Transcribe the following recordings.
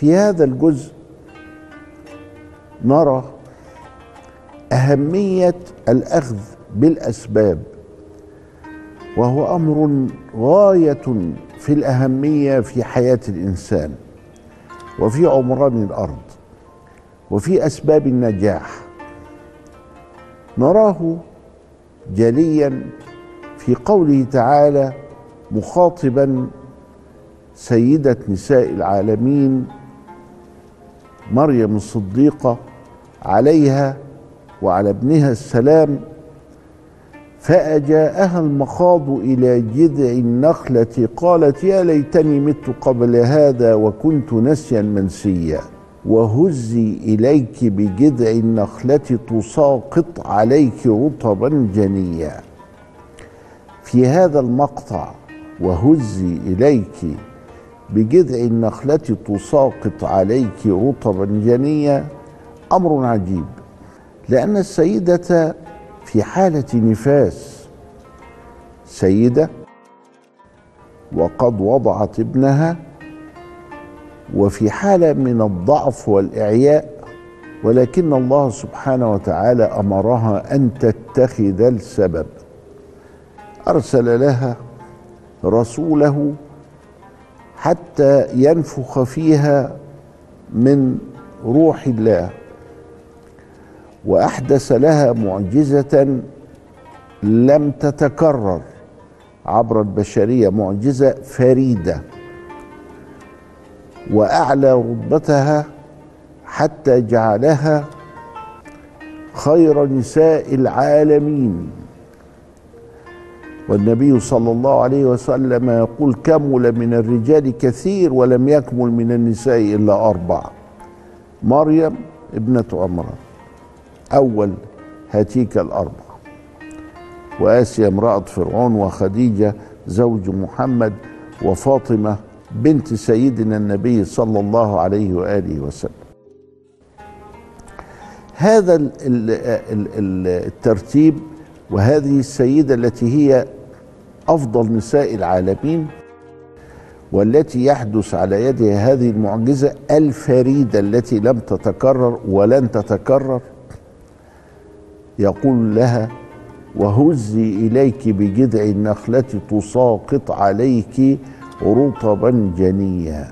في هذا الجزء نرى أهمية الأخذ بالأسباب، وهو أمر غاية في الأهمية في حياة الإنسان وفي عمران الأرض وفي أسباب النجاح. نراه جليا في قوله تعالى مخاطبا سيدة نساء العالمين مريم الصديقة عليها وعلى ابنها السلام: فأجاءها المخاض إلى جذع النخلة قالت يا ليتني مت قبل هذا وكنت نسيا منسيا وهزي إليك بجذع النخلة تساقط عليك رطبا جنيا. في هذا المقطع وهزي إليك بجذع النخلة تساقط عليك رطبا جنيا أمر عجيب، لأن السيدة في حالة نفاس، سيدة وقد وضعت ابنها وفي حالة من الضعف والإعياء، ولكن الله سبحانه وتعالى أمرها أن تتخذ السبب. أرسل لها رسوله حتى ينفخ فيها من روح الله، وأحدث لها معجزة لم تتكرر عبر البشرية، معجزة فريدة، وأعلى رتبتها حتى جعلها خير نساء العالمين. والنبي صلى الله عليه وسلم يقول كمل من الرجال كثير ولم يكمل من النساء إلا 4: مريم ابنة عمران أول هاتيك 4، وآسيا امرأة فرعون، وخديجة زوج محمد، وفاطمة بنت سيدنا النبي صلى الله عليه وآله وسلم. هذا الترتيب وهذه السيدة التي هي أفضل نساء العالمين والتي يحدث على يدها هذه المعجزة الفريدة التي لم تتكرر ولن تتكرر، يقول لها وهزي إليك بجذع النخلة تساقط عليك رطبا جنيا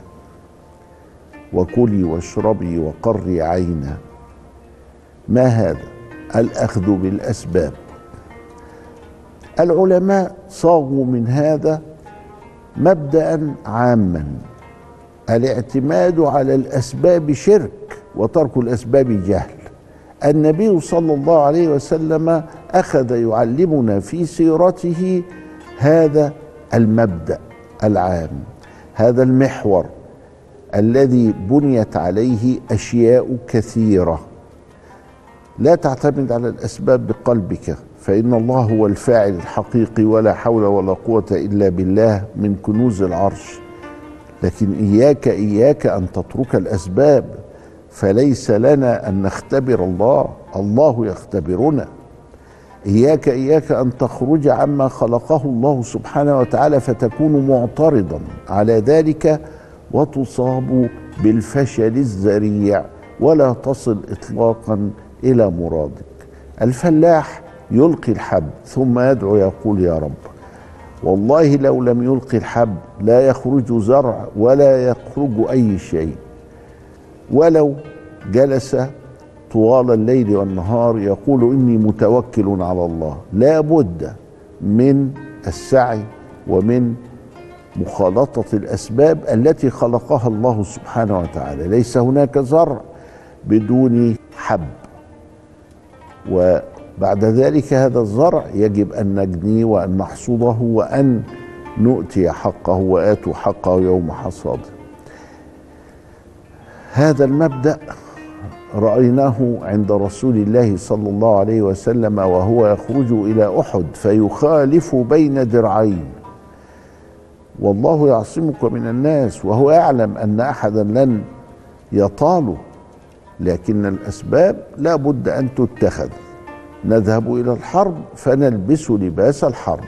وكلي واشربي وقري عينا. ما هذا؟ الأخذ بالأسباب. العلماء صاغوا من هذا مبدأ عاما: الاعتماد على الأسباب شرك وترك الأسباب جهل. النبي صلى الله عليه وسلم أخذ يعلمنا في سيرته هذا المبدأ العام، هذا المحور الذي بنيت عليه أشياء كثيرة. لا تعتمد على الأسباب بقلبك، فإن الله هو الفاعل الحقيقي، ولا حول ولا قوة إلا بالله من كنوز العرش. لكن إياك أن تترك الأسباب، فليس لنا أن نختبر الله، الله يختبرنا. إياك أن تخرج عما خلقه الله سبحانه وتعالى فتكون معترضا على ذلك وتصاب بالفشل الذريع ولا تصل إطلاقا إلى مرادك. الفلاح يلقي الحب ثم يدعو يقول يا رب، والله لو لم يلقي الحب لا يخرج زرع ولا يخرج أي شيء. ولو جلس طوال الليل والنهار يقول إني متوكل على الله. لا بد من السعي ومن مخالطة الأسباب التي خلقها الله سبحانه وتعالى. ليس هناك زرع بدون حب، وبعد ذلك هذا الزرع يجب أن نجنيه وأن نحصده وأن نؤتي حقه، وآتوا حقه يوم حصاده. هذا المبدأ رأيناه عند رسول الله صلى الله عليه وسلم وهو يخرج إلى أحد فيخالف بين درعين، والله يعصمك من الناس، وهو يعلم أن أحدا لن يطاله، لكن الأسباب لا بد أن تتخذ. نذهب إلى الحرب فنلبس لباس الحرب،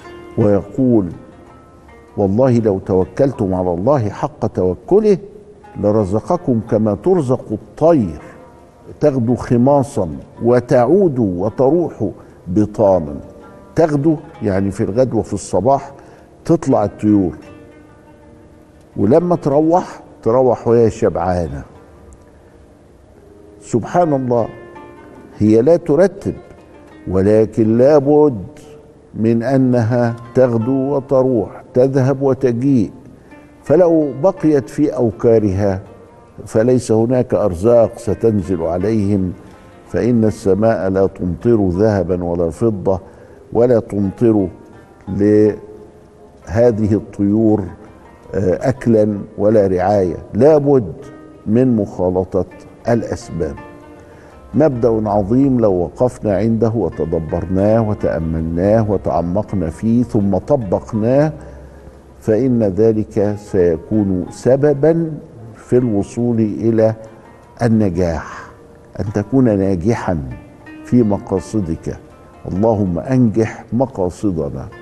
ويقول والله لو توكلتم على الله حق توكله لرزقكم كما ترزق الطير، تغدو خماصا وتعود وتروح بطانا. تغدو يعني في الغد وفي الصباح تطلع الطيور، ولما تروح وهي شبعانه. سبحان الله، هي لا ترتب، ولكن لابد من انها تغدو وتروح، تذهب وتجيء. فلو بقيت في اوكارها فليس هناك ارزاق ستنزل عليهم، فان السماء لا تمطر ذهبا ولا فضه، ولا تمطر لهذه الطيور اكلا ولا رعايه. لابد من مخالطه الاسباب. مبدأ عظيم لو وقفنا عنده وتدبرناه وتأملناه وتعمقنا فيه ثم طبقناه، فإن ذلك سيكون سببا في الوصول إلى النجاح، أن تكون ناجحا في مقاصدك. اللهم أنجح مقاصدنا.